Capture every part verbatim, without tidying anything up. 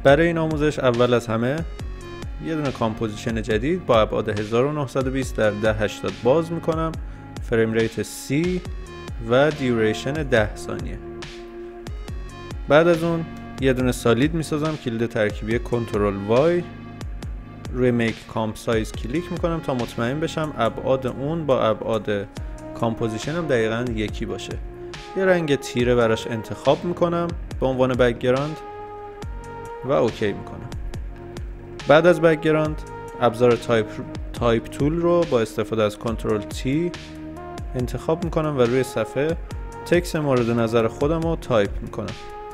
برای این آموزش اول از همه یه دونه کامپوزیشن جدید با ابعاد هزار و نهصد و بیست در ده هشتاد باز میکنم، فریم ریت سی و دیوریشن ده ثانیه. بعد از اون یه دونه سالید میسازم، کلید ترکیبی کنترل وای، روی میک کامپ سایز کلیک میکنم تا مطمئن بشم ابعاد اون با ابعاد کامپوزیشنم دقیقاً یکی باشه. یه رنگ تیره براش انتخاب میکنم به عنوان بک‌گراند و اوکی میکنم. بعد از بک‌گراند ابزار تایپ تایپ تول رو با استفاده از کنترل تی انتخاب میکنم و روی صفحه تکست مورد نظر خودم رو تایپ میکنم.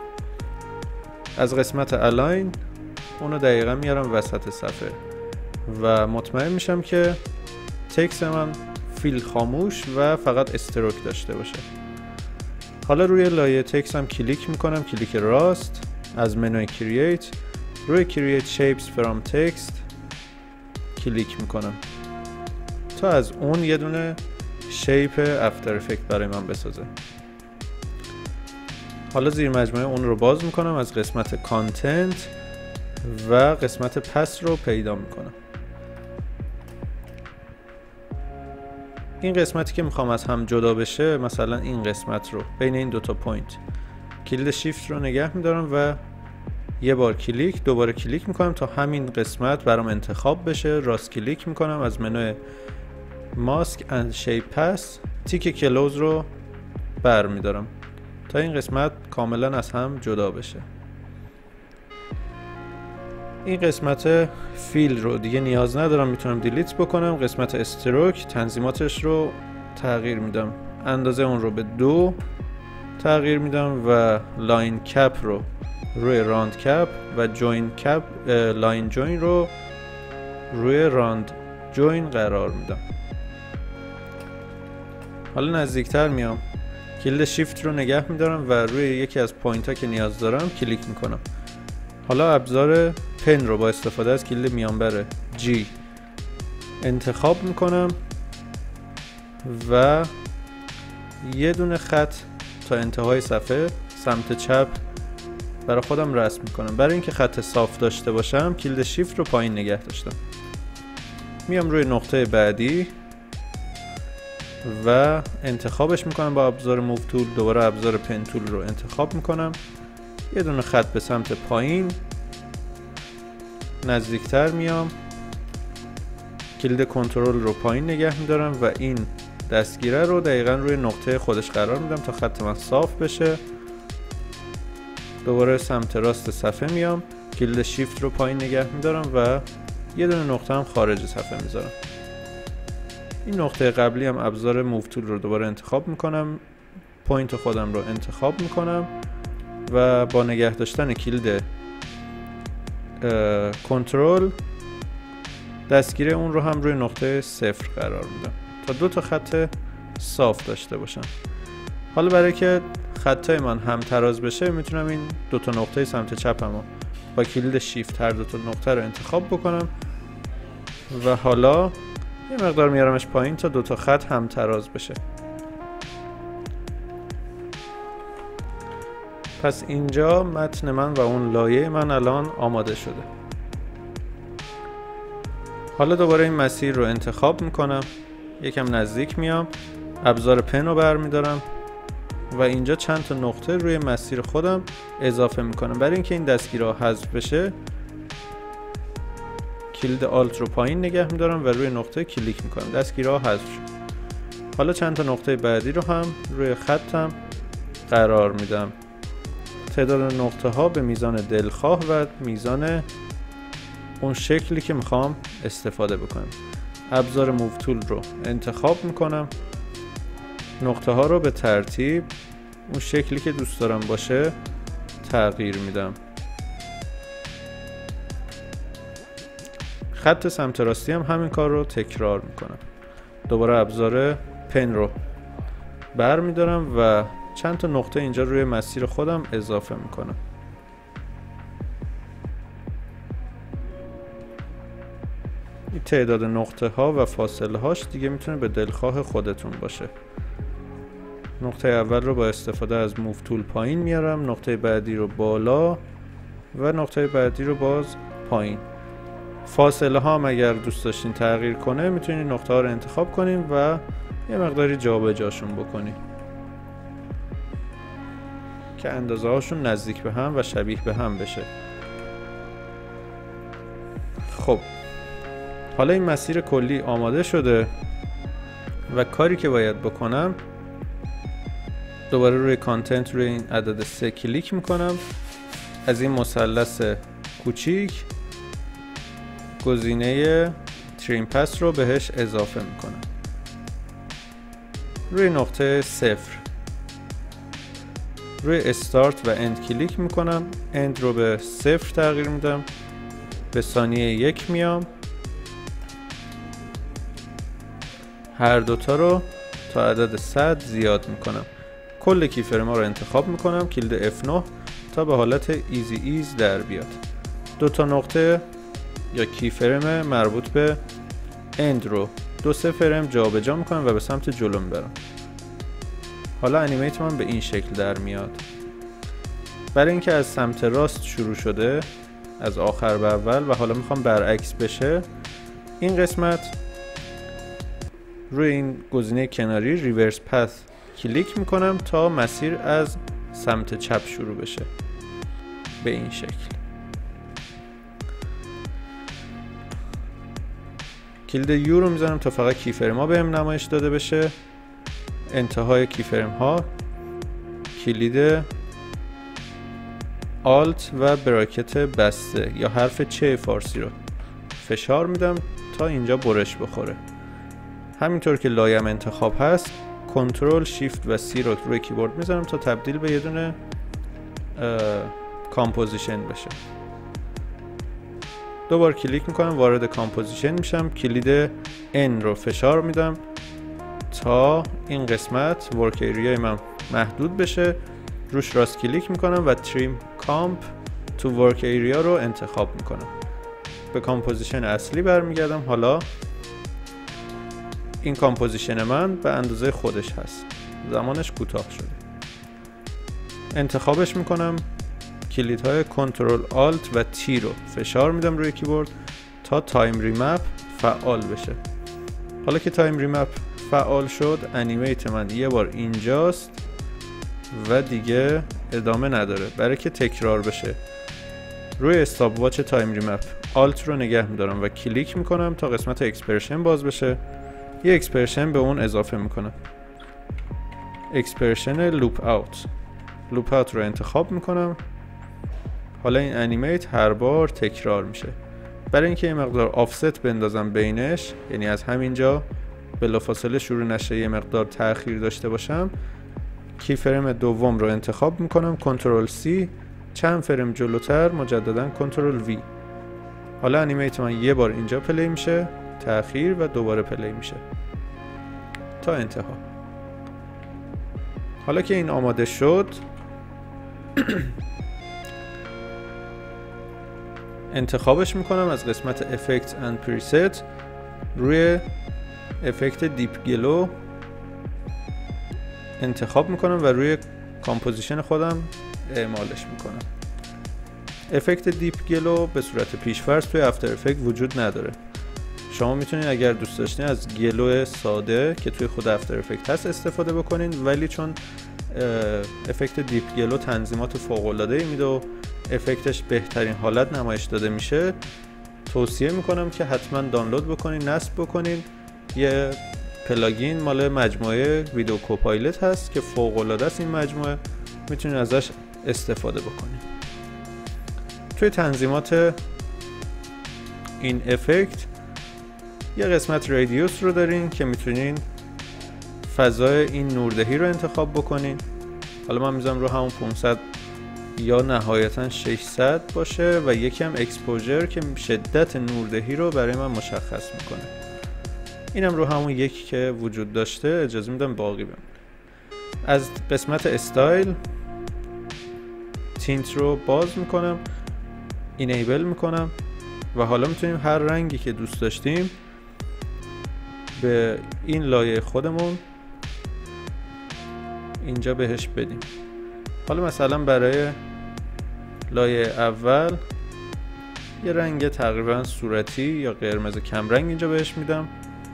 از قسمت الاین اونو دقیقا میارم وسط صفحه و مطمئن میشم که تکست من فیل خاموش و فقط استروک داشته باشه. حالا روی لایه تکست هم کلیک میکنم، کلیک راست از منوی کرییت، روی کرییت شیپس فرام تکست کلیک میکنم تا از اون یه دونه شیپ افتر افکت برای من بسازه. حالا زیر مجموعه اون رو باز میکنم، از قسمت کانتنت و قسمت پس رو پیدا میکنم. این قسمتی که میخوام از هم جدا بشه، مثلا این قسمت رو بین این دوتا پوینت، کلید شیفت رو نگه میدارم و یه بار کلیک دوباره کلیک میکنم تا همین قسمت برام انتخاب بشه. راست کلیک میکنم از منوی ماسک اند شیپ پس تیک کلوز رو بر میدارم تا این قسمت کاملا از هم جدا بشه. این قسمت فیل رو دیگه نیاز ندارم، میتونم دیلیت بکنم. قسمت استروک تنظیماتش رو تغییر میدم، اندازه اون رو به دو تغییر میدم و لاین کپ رو روی راند کپ و جوین کپ لاین جوین رو روی راند جوین قرار میدم. حالا نزدیکتر میام، کلید شیفت رو نگه میدارم و روی یکی از پوینت ها که نیاز دارم کلیک میکنم. حالا ابزار پن رو با استفاده از کلید میانبر G انتخاب میکنم و یه دونه خط تا انتهای صفحه سمت چپ برای خودم رسم میکنم. برای اینکه خط صاف داشته باشم کلید شیفت رو پایین نگه داشتم. میام روی نقطه بعدی و انتخابش میکنم با ابزار موو تول، دوباره ابزار پن تول رو انتخاب میکنم، یه دونه خط به سمت پایین نزدیکتر میام، کلید کنترل رو پایین نگه میدارم و این دستگیره رو دقیقا روی نقطه خودش قرار میدم تا خط من صاف بشه. دوباره سمت راست صفحه میام، کلید شیفت رو پایین نگه میدارم و یه دونه نقطه هم خارج صفحه میذارم. این نقطه قبلی هم ابزار موو تول رو دوباره انتخاب میکنم، پوینت خودم رو انتخاب میکنم و با نگه داشتن کلید کنترل دستگیره اون رو هم روی نقطه صفر قرار میدم تا دو تا خط صاف داشته باشم. حالا برای که خطای من هم تراز بشه میتونم این دو تا نقطه سمت چپم رو با کلید شیفت هر دو تا نقطه رو انتخاب بکنم و حالا یه مقدار میارمش پایین تا دو تا خط هم تراز بشه. پس اینجا متن من و اون لایه من الان آماده شده. حالا دوباره این مسیر رو انتخاب میکنم، یکم نزدیک میام، ابزار پن رو برمیدارم و اینجا چند تا نقطه روی مسیر خودم اضافه میکنم. برای اینکه این دستگیره حذف بشه کلید آلت رو پایین نگه میدارم و روی نقطه کلیک میکنم، دستگیره حذف شد. حالا چند تا نقطه بعدی رو هم روی خطم قرار میدم. تعداد نقطه ها به میزان دلخواه و میزان اون شکلی که میخوام استفاده بکنم. ابزار موو تول رو انتخاب میکنم، نقطه ها رو به ترتیب اون شکلی که دوست دارم باشه تغییر میدم. خط سمت راستی هم همین کار رو تکرار میکنم. دوباره ابزار پن رو بر میدارم و چند تا نقطه اینجا روی مسیر خودم اضافه میکنم. این تعداد نقطه ها و فاصله هاش دیگه میتونه به دلخواه خودتون باشه. نقطه اول رو با استفاده از موو تول پایین میارم، نقطه بعدی رو بالا و نقطه بعدی رو باز پایین. فاصله ها هم اگر دوست داشتین تغییر کنه میتونین نقطه ها رو انتخاب کنین و یه مقداری جابجاشون بکنین که اندازه هاشون نزدیک به هم و شبیه به هم بشه. خب حالا این مسیر کلی آماده شده و کاری که باید بکنم دوباره روی کانتنت روی این عدد سه کلیک میکنم. از این مثلث کوچیک گزینه تریم پس رو بهش اضافه میکنم. روی نقطه صفر روی استارت و اند کلیک میکنم. اند رو به صفر تغییر میدم، به ثانیه یک میام، هر دوتا رو تا عدد صد زیاد میکنم. کل کیفرم ها رو انتخاب میکنم، کلید اف نه تا به حالت ایزی ایز در بیاد. دو تا نقطه یا کیفرم مربوط به اند رو دو سه فرم جابجا میکنم و به سمت جلو میبرم. حالا انیمیت من به این شکل در میاد. برای اینکه از سمت راست شروع شده از آخر به اول و حالا میخوام برعکس بشه، این قسمت روی این گزینه کناری ریورس پث کلیک میکنم تا مسیر از سمت چپ شروع بشه به این شکل. کلید یو رو میزنم تا فقط کیفرم ها بهم نمایش داده بشه. انتهای کیفرم ها کلید آلت و براکت بسته یا حرف چه فارسی رو فشار میدم تا اینجا برش بخوره. همینطور که لایم انتخاب هست کنترل شیفت و سی رو روی کیبورد میزنم تا تبدیل به یه دونه کامپوزیشن بشه. دوبار کلیک میکنم، وارد کامپوزیشن میشم، کلید N رو فشار میدم تا این قسمت ورک ایریای من محدود بشه. روش راست کلیک میکنم و تریم کامپ تو ورک ایریا رو انتخاب میکنم. به کامپوزیشن اصلی برمیگردم. حالا این کامپوزیشن من به اندازه خودش هست، زمانش کوتاه شده. انتخابش میکنم، کلیدهای کنترل آلت و تی رو فشار میدم روی کیبورد تا تایم ریمپ فعال بشه. حالا که تایم ریمپ فعال شد انیمیت من یه بار اینجاست و دیگه ادامه نداره. برای که تکرار بشه روی استاپ واچ تایم ریمپ آلت رو نگه میدارم و کلیک میکنم تا قسمت اکسپرشن باز بشه. یه اکسپرشن به اون اضافه میکنم، اکسپرشن لوپ اوت. لوپ اوت رو انتخاب میکنم. حالا این انیمیت هر بار تکرار میشه. برای اینکه یه مقدار آفست بندازم بینش، یعنی از همینجا بلافاصله شروع نشه، یه مقدار تأخیر داشته باشم، کی فرم دوم رو انتخاب میکنم، کنترل سی، چند فرم جلوتر مجددا کنترل وی. حالا انیمیت من یه بار اینجا پلی میشه، تأخیر و دوباره پلی میشه تا انتها. حالا که این آماده شد انتخابش میکنم از قسمت Effects and Preset روی افکت دیپ گلو انتخاب میکنم و روی کامپوزیشن خودم اعمالش میکنم. افکت دیپ گلو به صورت پیش‌فرض توی افتر افکت وجود نداره. شما میتونید اگر دوست داشتین از گلو ساده که توی خود افتر افکت هست استفاده بکنین، ولی چون افکت دیپ گلو تنظیمات فوق‌العاده‌ای میده و افکتش بهترین حالت نمایش داده میشه، توصیه میکنم که حتما دانلود بکنین، نصب بکنین. یه پلاگین مال مجموعه ویدیو کوپایلت هست که فوق‌العاده است. این مجموعه میتونین ازش استفاده بکنین. توی تنظیمات این افکت یه قسمت رادیوس رو دارین که میتونین فضای این نوردهی رو انتخاب بکنین. حالا من میذارم رو همون پانصد یا نهایتا ششصد باشه و یکم اکسپوژر که شدت نوردهی رو برای من مشخص میکنه. اینم رو همون یکی که وجود داشته اجازه میدم باقی بمونه. از قسمت استایل تینت رو باز میکنم، اینیبل میکنم و حالا میتونیم هر رنگی که دوست داشتیم به این لایه خودمون اینجا بهش بدیم. حالا مثلا برای لایه اول یه رنگ تقریبا صورتی یا قرمز کمرنگ اینجا بهش میدم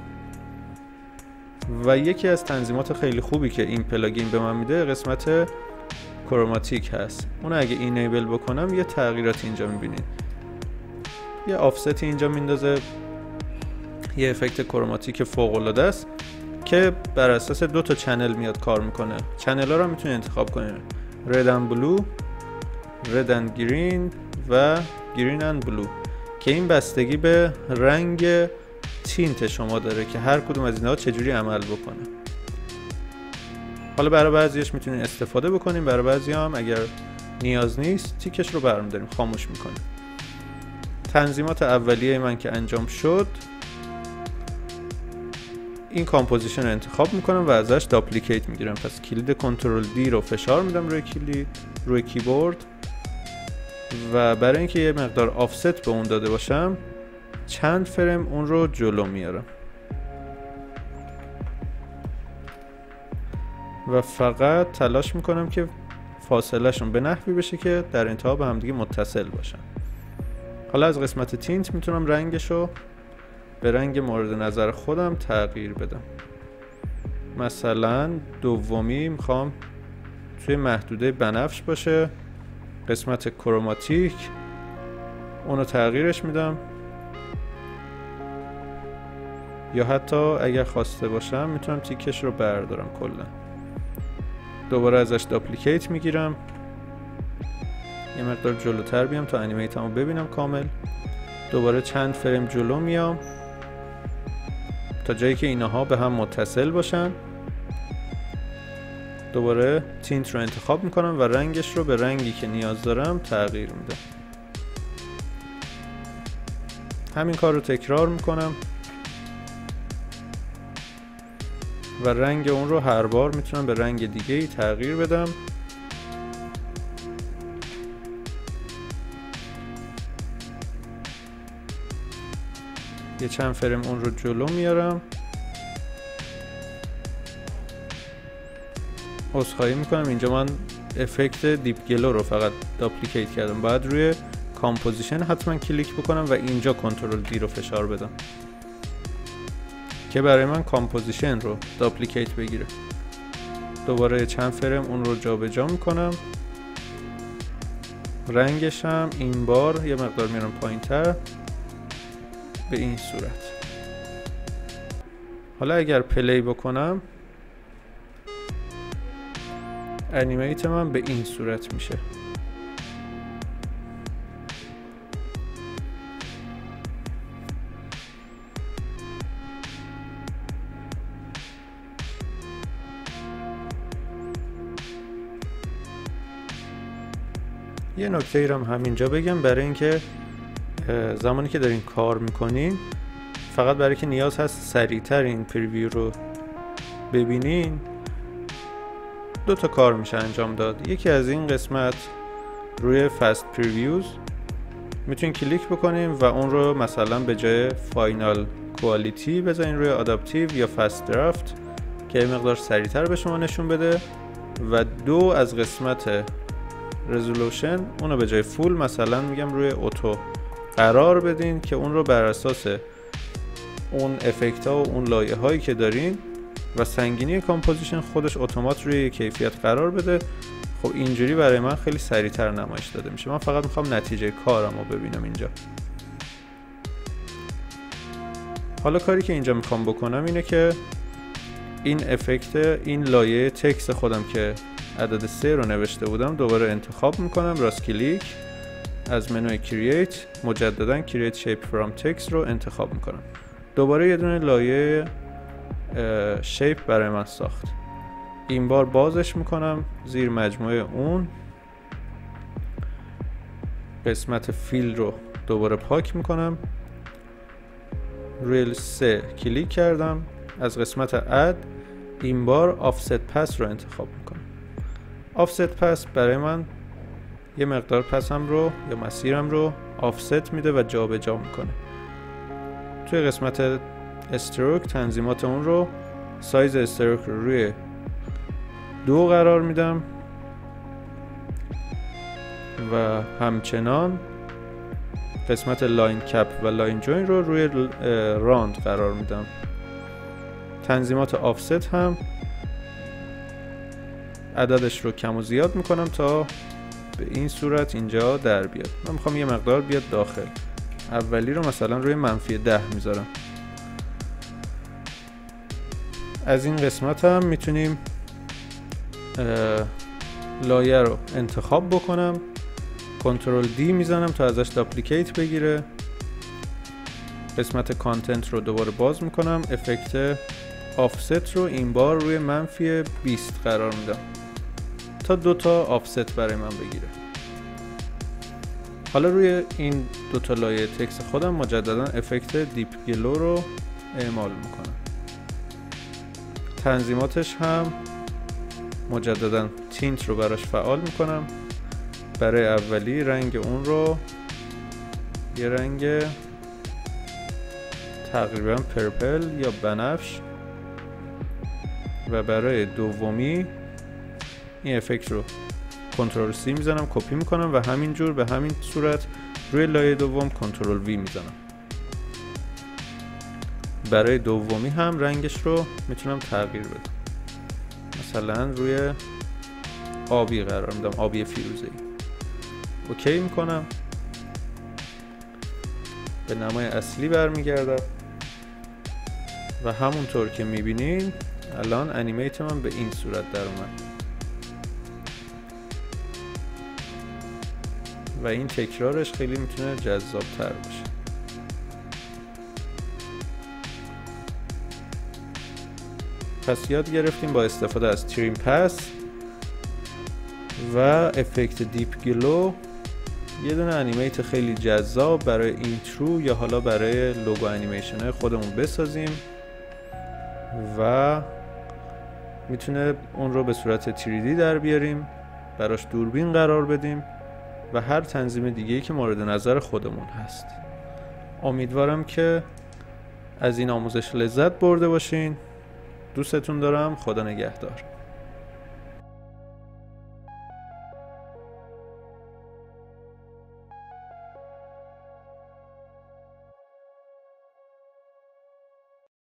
و یکی از تنظیمات خیلی خوبی که این پلاگین به من میده قسمت کروماتیک هست. اون اگه اینیبل بکنم یه تغییرات اینجا میبینید، یه آفست اینجا میندازه، یه افکت کروماتیک فوق العاده است که بر اساس دو تا چنل میاد کار میکنه. چنل ها رو میتونید انتخاب کنید، رد اند بلو، رد اند گرین و گرین اند بلو، که این بستگی به رنگ تینت شما داره که هر کدوم از اینها چجوری عمل بکنه. حالا برای بعضیش میتونید استفاده بکنیم، برای بعضی هم اگر نیاز نیست تیکش رو برمی‌داریم، خاموش میکنیم. تنظیمات اولیه من که انجام شد، این کامپوزیشن رو انتخاب میکنم و ازش داپلیکیت میگیرم. پس کلید کنترل دی رو فشار میدم روی کلید روی کیبورد و برای اینکه یه مقدار آفست به اون داده باشم چند فریم اون رو جلو میارم و فقط تلاش میکنم که فاصله شون به نحوی بشه که در انتها به هم دیگه متصل باشن. حالا از قسمت تینت میتونم رنگشو به رنگ مورد نظر خودم تغییر بدم. مثلا دومی میخوام توی محدوده بنفش باشه، قسمت کروماتیک اونو تغییرش میدم، یا حتی اگر خواسته باشم میتونم تیکش رو بردارم کلا. دوباره ازش داپلیکیت میگیرم، یه مقدار جلوتر بیام تا انیمیتمو ببینم کامل. دوباره چند فریم جلو میام تا جایی که اینها به هم متصل باشن. دوباره تینت رو انتخاب میکنم و رنگش رو به رنگی که نیاز دارم تغییر میدم. همین کار رو تکرار میکنم و رنگ اون رو هر بار میتونم به رنگ دیگه ای تغییر بدم. یه چند فریم اون رو جلو میارم. عذرخواهی میکنم اینجا من افکت دیپ گلو رو فقط داپلیکیت کردم، باید روی کامپوزیشن حتما کلیک بکنم و اینجا کنترل دی رو فشار بدم که برای من کامپوزیشن رو داپلیکیت بگیره. دوباره چند فریم اون رو جابجا جا میکنم، رنگش هم این بار یه مقدار میارم پایین تر به این صورت. حالا اگر پلی بکنم انیمیت من به این صورت میشه. یه نکته ای رو هم همینجا بگم، برای اینکه زمانی که دارین کار میکنین فقط برای که نیاز هست سریعتر این پریویو رو ببینین دو تا کار میشه انجام داد. یکی از این قسمت روی فست پریویوز میتونین کلیک بکنین و اون رو مثلا به جای فاینال کوالیتی بزنین روی آداپتیو یا فست درافت که یه مقدار سریعتر به شما نشون بده، و دو از قسمت رزولوشن اونو به جای فول مثلا میگم روی اوتو قرار بدین که اون رو بر اساس اون افکت ها و اون لایه هایی که دارین و سنگینی کامپوزیشن خودش اتومات روی کیفیت قرار بده. خب اینجوری برای من خیلی سریعتر نمایش داده میشه. من فقط میخوام نتیجه کارم رو ببینم اینجا. حالا کاری که اینجا میخوام بکنم اینه که این افکت این لایه تکست خودم که عدد سه رو نوشته بودم دوباره انتخاب میکنم، راست کلیک از منوی کرییت مجددا کرییت شیپ فرام تکست رو انتخاب میکنم. دوباره یه دونه لایه شیپ برای من ساخت. این بار بازش میکنم زیر مجموعه اون، قسمت فیل رو دوباره پاک میکنم، روی سه کلیک کردم، از قسمت اد این بار آفست پس رو انتخاب میکنم. آفست پس برای من یه مقدار پسم رو یا مسیرم رو آفست میده و جابجا جا میکنه. توی قسمت استروک تنظیمات اون رو سایز استروک رو روی دو قرار میدم و همچنان قسمت لاین کپ و لاین جوین رو روی راند قرار میدم. تنظیمات آفست هم عددش رو کم و زیاد میکنم تا به این صورت اینجا در بیاد. من میخوام یه مقدار بیاد داخل. اولی رو مثلا روی منفی ده میذارم. از این قسمت هم میتونیم لایه رو انتخاب بکنم، کنترل دی میزنم تا ازش داپلیکیت بگیره. قسمت کانتنت رو دوباره باز میکنم، افکت آفست رو این بار روی منفی بیست قرار میدم تا دوتا آفست برای من بگیره. حالا روی این دوتا لایه تکست خودم مجددا افکت دیپ گلو رو اعمال میکنم. تنظیماتش هم مجددا تینت رو براش فعال میکنم. برای اولی رنگ اون رو یه رنگ تقریبا پرپل یا بنفش و برای دومی این افکت رو کنترل سی میزنم، کپی میکنم و همینجور به همین صورت روی لایه دوم کنترل وی میزنم. برای دومی هم رنگش رو میتونم تغییر بدم، مثلا روی آبی قرار میدم، آبی فیروزه‌ای. اوکی میکنم، به نمای اصلی برمیگردم و همونطور که میبینین الان انیمیت من به این صورت در اومد و این تکرارش خیلی میتونه جذاب تر باشه. پس یاد گرفتیم با استفاده از تریم پس و افکت دیپ گلو یه دونه انیمیت خیلی جذاب برای اینترو یا حالا برای لوگو انیمیشن های خودمون بسازیم و میتونه اون رو به صورت تری دی در بیاریم، براش دوربین قرار بدیم و هر تنظیم دیگه‌ای که مورد نظر خودمون هست. امیدوارم که از این آموزش لذت برده باشین. دوستتون دارم. خدا نگهدار.